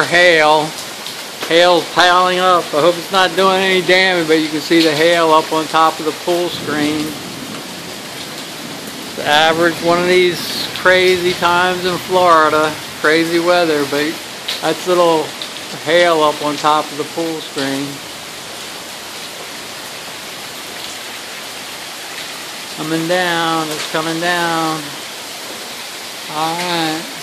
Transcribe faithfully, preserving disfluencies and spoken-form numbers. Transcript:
hail. Hail's piling up. I hope it's not doing any damage, but you can see the hail up on top of the pool screen. The average one of these crazy times in Florida. Crazy weather, but that's little hail up on top of the pool screen. Coming down, it's coming down. Alright.